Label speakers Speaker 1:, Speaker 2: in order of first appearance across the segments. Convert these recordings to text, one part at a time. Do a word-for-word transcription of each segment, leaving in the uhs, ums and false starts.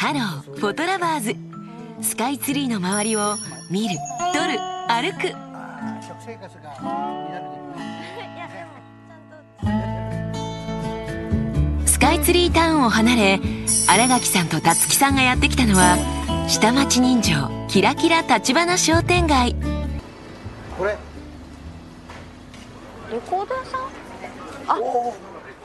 Speaker 1: ハローフォトラバーズ。スカイツリーの周りを見る、撮る、歩く。スカイツリータウンを離れ、新垣さんとたつきさんがやってきたのは下町人情キラキラ立花商店街。
Speaker 2: これ
Speaker 3: レコード屋さん？あ、
Speaker 2: こ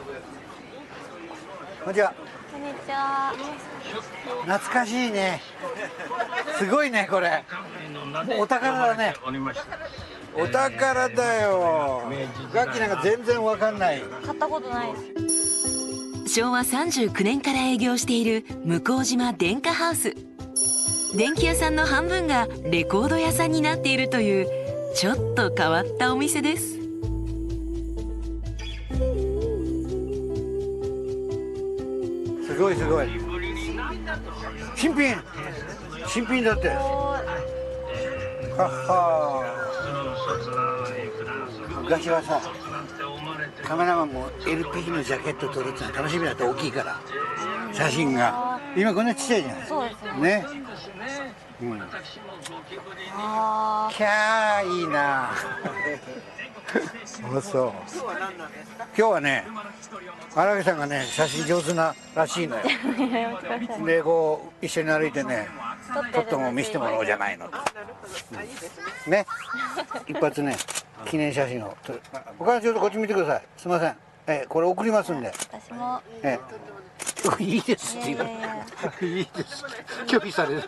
Speaker 2: んにちは。
Speaker 3: こんにちは。
Speaker 2: 懐かしいね。すごいねこれ。お宝だね。お宝だよ。楽器なんか全然わかんない。
Speaker 3: 買ったことないです。
Speaker 1: しょうわさんじゅうきゅうねんから営業している向島電化ハウス。電気屋さんの半分がレコード屋さんになっているというちょっと変わったお店です。
Speaker 2: すごいすごい。新品新品だって。はは。昔はさ、カメラマンも エルピー のジャケット撮るってのは楽しみだった。大きいから写真が。今こんなちっちゃいじゃない。
Speaker 3: そうですよね。
Speaker 2: ね。うん。
Speaker 3: あ
Speaker 2: キャーいいな。そうそう。今日はね、荒木さんがね写真上手ならしいのよ。でこう一緒に歩いてね、撮っても見せてもらおうじゃないのと。うん、ね。一発ね記念写真を撮る。お母さんちょっとこっち見てください。すみません。えこれ送りますんで。
Speaker 3: 私も。
Speaker 2: えいいですって言われ。いいです。拒否される。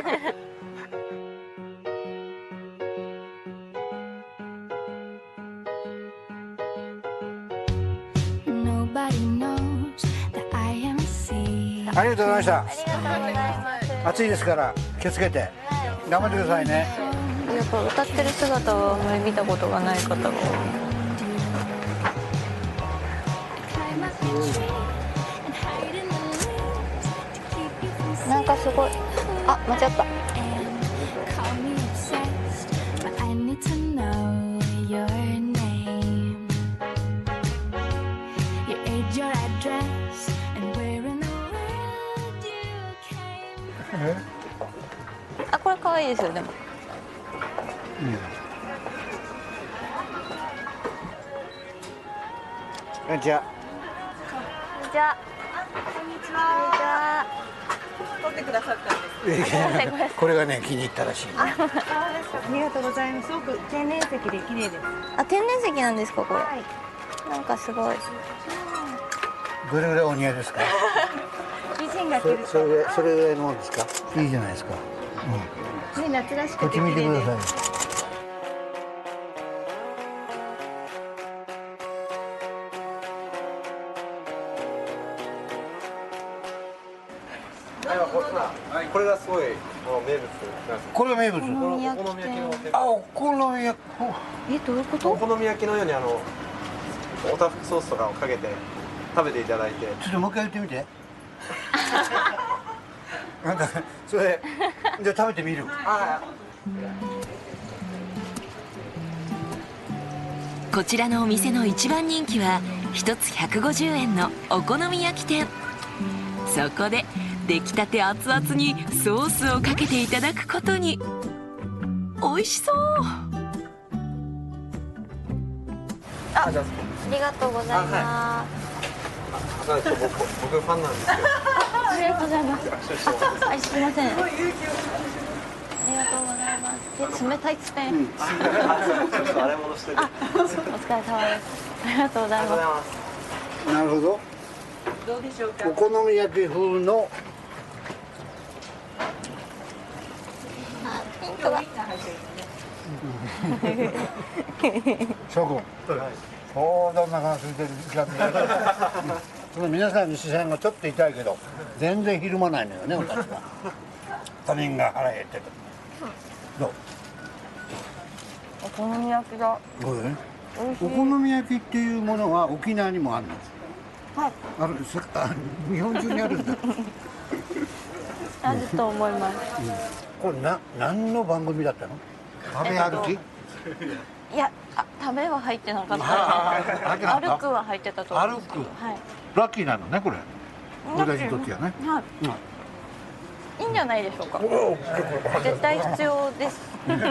Speaker 2: ありがとうございました。
Speaker 3: ありがとうございます。
Speaker 2: 暑いですから気をつけて頑張ってくださいね。
Speaker 3: やっぱ歌ってる姿はあんまり見たことがない方が多い。なんかすごい。あ、間違った。あ、これ可愛いですよでも。
Speaker 2: うん。こんにちは。
Speaker 3: こんにちは。こんにちは。
Speaker 4: 撮ってくださったんです。
Speaker 2: これがね気に入ったらしい。
Speaker 4: ありがとうございます。すごく天然石で綺麗です。
Speaker 3: あ、天然石なんですかこれ。はい、なんかすごい。
Speaker 2: どれぐらいお似合いですか。
Speaker 4: 美人が着ると。
Speaker 2: それぐらいそれぐらいのもんですか。いいじゃないですか。
Speaker 4: うん。ね、夏らし
Speaker 2: こっち見
Speaker 4: くて綺麗です。
Speaker 2: てください。
Speaker 5: これがすごい名物なんです。
Speaker 2: これが名物。
Speaker 3: お好み焼き
Speaker 5: お好み焼きの。
Speaker 2: あ、お好み焼き。
Speaker 3: え、どういうこと？
Speaker 5: お好み焼きのようにあのおたふくソースとかをかけて食べていただいて。
Speaker 2: ちょっともう一回言ってみて。なんかそれじゃあ食べてみる。
Speaker 1: こちらのお店の一番人気は一つひゃくごじゅうえんのお好み焼き店。そこで出来たて熱々にソースをかけていただくことに。美味しそう。
Speaker 3: あ、ありがとうございます。
Speaker 5: 僕僕ファンなんですよ。
Speaker 3: ありがとうございます。あ、すみません。ありがとうございます。え、冷たいですね。
Speaker 5: 洗い物してる。
Speaker 3: あ、お疲れ様です。ありがとうございます。
Speaker 2: なるほど。
Speaker 4: どうでしょうか。
Speaker 2: お好み焼き風の。
Speaker 3: あ、ピンクが。
Speaker 2: 諸君。そうどんな感じでる時間で。その皆さんの視線がちょっと痛いけど全然ひるまないのよね俺たちは。他人が腹減ってて。どう？
Speaker 3: お好み焼きだ。
Speaker 2: どうね。お好み焼きっていうものは沖縄にもあるの。
Speaker 3: はい。
Speaker 2: ある、あ、日本中にあるんだ。
Speaker 3: あると思います。
Speaker 2: うん、これな何の番組だったの？食べ歩き？
Speaker 3: いや、あ、食べは入ってなかった。歩くは入ってたと思います。
Speaker 2: 歩く。
Speaker 3: はい。
Speaker 2: ラッキーなのねこれ。俺たちにとってはね。
Speaker 3: はい。
Speaker 2: うん。
Speaker 3: いいんじゃないでしょうか。絶対必要です。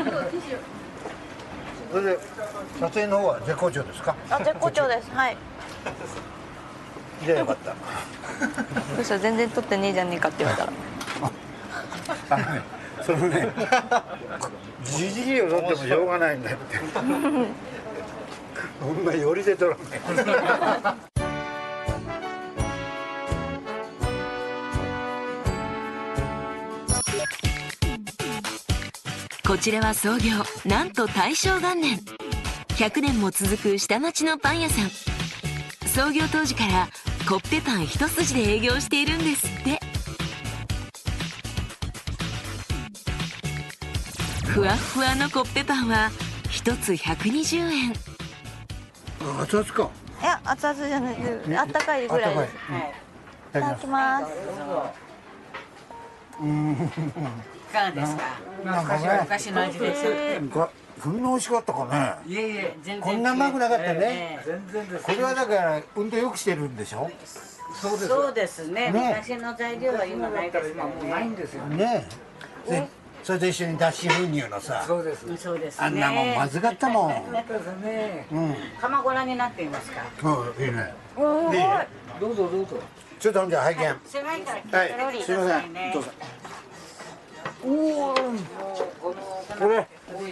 Speaker 2: それで撮影の方は絶好調ですか？
Speaker 3: あ、絶好調です。はい。
Speaker 2: じゃあよかった。
Speaker 3: そしたら全然撮ってねえじゃねえかって言われたら。
Speaker 2: あのね、そのね、じじいを撮ってもしょうがないんだって。ほんまよりで撮らない。
Speaker 1: こちらは創業なんと大正元年、ひゃくねんも続く下町のパン屋さん。創業当時からコッペパン一筋で営業しているんですって。ふわふわのコッペパンは一つひゃくにじゅうえん。
Speaker 2: 熱々か。
Speaker 3: いや、熱々じゃないです。あったかいぐらいです。いただきます。
Speaker 6: いかがですか。
Speaker 2: なんかね、
Speaker 6: 昔の味です。
Speaker 2: こんな美味しかったかね。
Speaker 6: いえいえ、全然
Speaker 2: こんなうまくなかったね。
Speaker 6: 全然です。
Speaker 2: これはだから運動よくしてるんでしょ。
Speaker 6: そうです。そうですね。昔の材料は今ないですからね。もうないんですよ
Speaker 2: ね。で、それと一緒に脱脂粉乳のさ。
Speaker 6: そうです。そうです。
Speaker 2: あんなもんまずかったもん。
Speaker 6: そうですね。
Speaker 2: うん。
Speaker 6: 釜ご覧になっていますか。
Speaker 2: うん、いいね。
Speaker 3: おーい。
Speaker 6: どうぞどうぞ。
Speaker 2: ちょっとじゃあ拝見。
Speaker 6: 狭いから
Speaker 2: はい、すみません。どうぞ。おお。これ。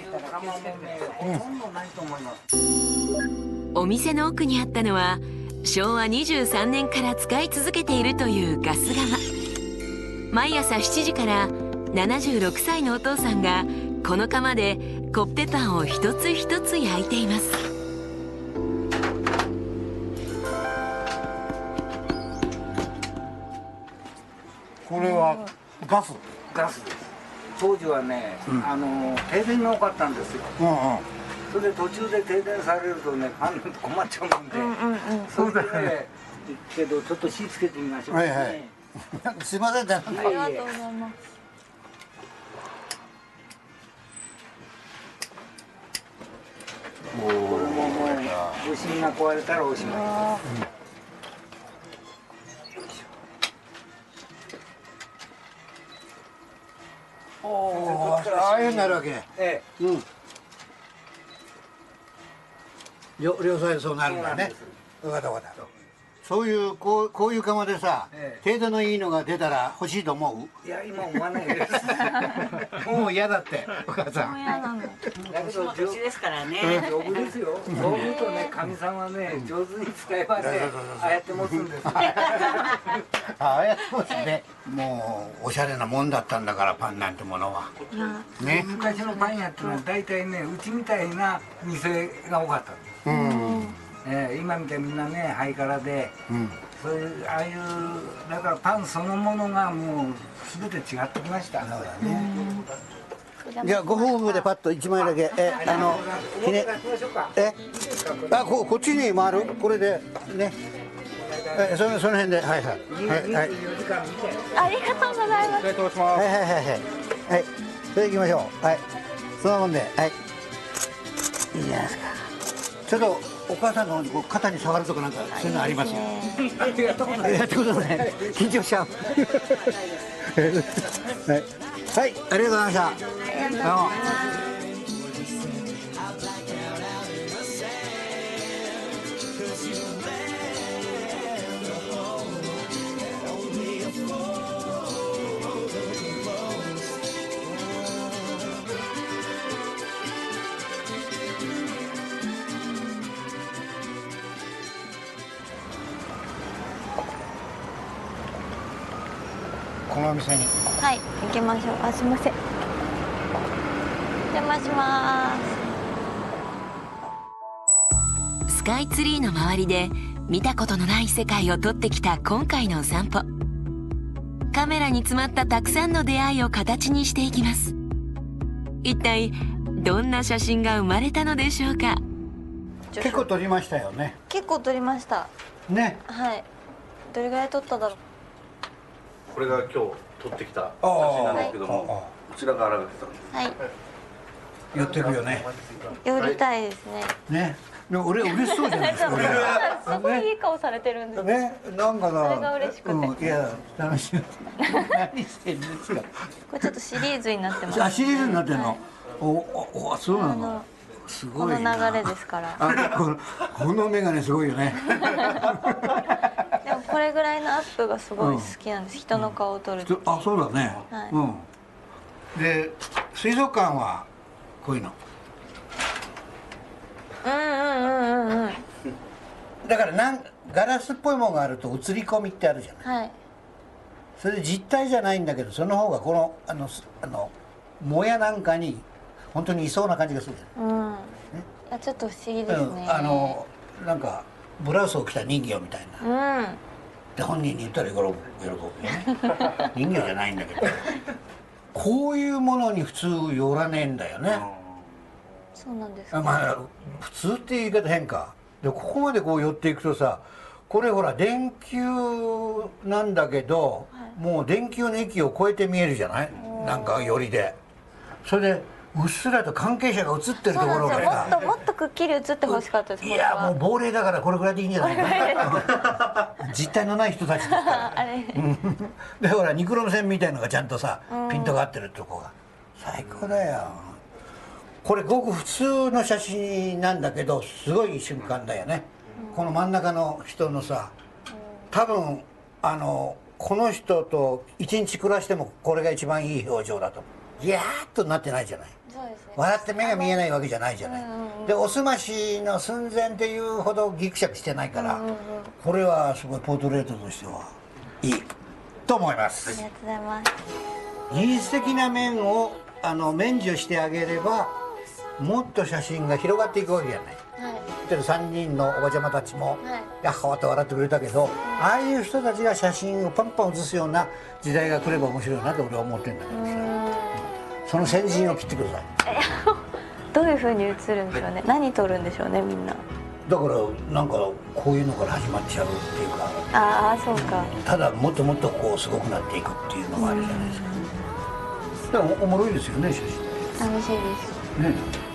Speaker 1: お店の奥にあったのはしょうわにじゅうさんねんから使い続けているというガス窯。毎朝しちじからななじゅうろくさいのお父さんがこの窯でコッペパンを一つ一つ焼いています。
Speaker 2: これはガス。
Speaker 7: ガスです。当時はね、うん、あの停電が多かったんですよ。
Speaker 2: うんうん、
Speaker 7: それで途中で停電されるとね、パン困っちゃうもんで、うんうんうん、それでね、けどちょっと火つけてみましょう、ね。はいはい。
Speaker 2: すいません、ありがとうございます。
Speaker 7: これももう部品が壊れたらおしまいです。
Speaker 2: おお、ああいうになるわけ。ええ、うん。両両サイドそうなるんだね。わかったわかった。そういうこうこういう窯でさ、ええ、程度のいいのが出たら欲しいと思う？
Speaker 7: いや今思わないです。
Speaker 2: もう嫌だってお母さん。
Speaker 6: だけど年ですからね。
Speaker 7: 丈夫ですよ。そういうとね、神さんはね上手に使えばね、ああやって持つんです。
Speaker 2: ああやって持つね。もうおしゃれなもんだったんだからパンなんてものは。
Speaker 7: ね。昔のパン屋ってのは大体ねうちみたいな店が多かったんです。うん。えー、今みたいにみんなねハイカラで、うん、そういうああいうだからパンそのものがもう全て違ってきました。そうだね。
Speaker 2: じゃあご夫婦でパッと一枚だけえあのひねえあここっちに回るこれでねえそのその辺ではいはいはいはい。
Speaker 3: ありがとうございます。
Speaker 2: はいはいはいはいはいそれ行きましょうはいそのもんではいいいじゃないですか。ちょっとお母さんの肩に触るとかなんかそういうのありますよ。やったことない。やったことない。緊張しちゃう。はい、はい、ありがとうございました。どうも。このお店に
Speaker 3: はい行きましょう。あすいませんお邪魔します。
Speaker 1: スカイツリーの周りで見たことのない世界を撮ってきた今回のお散歩。カメラに詰まったたくさんの出会いを形にしていきます。一体どんな写真が生まれたのでしょうか。
Speaker 2: 結構撮りましたよね。
Speaker 3: 結構撮りました
Speaker 2: ね。
Speaker 3: はい。どれぐらい撮っただろう。
Speaker 5: これが今日撮ってきた写真なんですけども、こちらが荒垣さんです。
Speaker 3: はい。
Speaker 2: 寄ってるよね。
Speaker 3: 寄りたいですね。
Speaker 2: ね。 でも俺嬉しそうじゃないですか。
Speaker 3: すごいいい顔されてるんです
Speaker 2: ね、なんかな。
Speaker 3: それが嬉しくて
Speaker 2: うん、いや、楽しい。何してんですか。
Speaker 3: これちょっとシリーズになってます、
Speaker 2: あ、シリーズになってんの。
Speaker 3: はい
Speaker 2: お、お、お、そうなの
Speaker 3: あの。
Speaker 2: す
Speaker 3: この
Speaker 2: ごいな。
Speaker 3: 流れですから
Speaker 2: あ、この、このメガネすごいよね。
Speaker 3: でもこれぐらいのアップがすごい好きなんです、人の顔を撮ると、
Speaker 2: あ、そうだね。
Speaker 3: はい
Speaker 2: うん。で、水族館はこういうの。
Speaker 3: うんうんうんうんうん
Speaker 2: だからなんガラスっぽいものがあると映り込みってあるじゃない。
Speaker 3: はい
Speaker 2: それで実体じゃないんだけど、その方がこのあのすあのもやなんかに本当にいそうな感じがするじゃ
Speaker 3: うんいやちょっと不思議で
Speaker 2: ない。
Speaker 3: すね、
Speaker 2: うん、あのなんかブラウスを着た人形みたいな。
Speaker 3: うん
Speaker 2: で本人に言ったら喜ぶ喜ぶよね。人形じゃないんだけど。こういうものに普通寄らねえんだよね。
Speaker 3: そうなんですか、
Speaker 2: まあ普通っていう言い方変か。でここまでこう寄っていくとさ、これほら電球なんだけど、
Speaker 3: はい
Speaker 2: もう電球の域を超えて見えるじゃない、なんか寄りで。それでうっすらと関係者が映ってると
Speaker 3: そう
Speaker 2: ころ
Speaker 3: なんですよ、もっ
Speaker 2: がさ、
Speaker 3: ともっとくっきり映ってほしかったです、
Speaker 2: いやもう亡霊だからこれぐらいでいいんじゃないかな。実体のない人たちですから
Speaker 3: あれ
Speaker 2: うんでほらニクロム線みたいのがちゃんとさピントが合ってるとこが最高だよ。これごく普通の写真なんだけどすごい瞬間だよね。この真ん中の人のさ、多分あのこの人と一日暮らしてもこれが一番いい表情だと思う。いやーっとなってないじゃない。
Speaker 3: そうですね
Speaker 2: 笑って目が見えないわけじゃないじゃない。でおすましの寸前っていうほどギクシャクしてないから、これはすごいポートレートとしてはいいと思いま
Speaker 3: あ
Speaker 2: す。
Speaker 3: りがとうございます。
Speaker 2: 技術的な面をあの免除してあげればもっと写真が広がっていくわけじゃない。
Speaker 3: はい
Speaker 2: 見てるさんにんのおばちゃまたちも
Speaker 3: はい
Speaker 2: やっはわって笑ってくれたけど、ああいう人たちが写真をパンパン写すような時代が来れば面白いなと俺は思ってるんだけどさ、その先陣を切ってください。
Speaker 3: どういう風に映るんでしょうね。何撮るんでしょうね、みんな。
Speaker 2: だからなんかこういうのから始まっちゃうっていうか、
Speaker 3: ああ、そうか。
Speaker 2: ただもっともっとこうすごくなっていくっていうのもあるじゃないですか。でもおもろいですよね写真って
Speaker 3: 楽しいです。
Speaker 2: ね。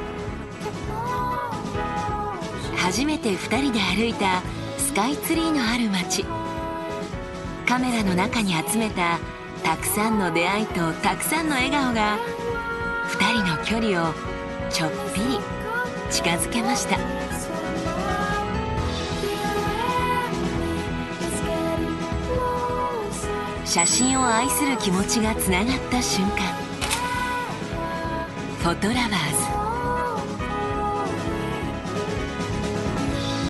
Speaker 1: 初めてふたりで歩いたスカイツリーのある街。カメラの中に集めたたくさんの出会いとたくさんの笑顔がふたりの距離をちょっぴり近づけました。写真を愛する気持ちがつながった瞬間。フォトラバーズ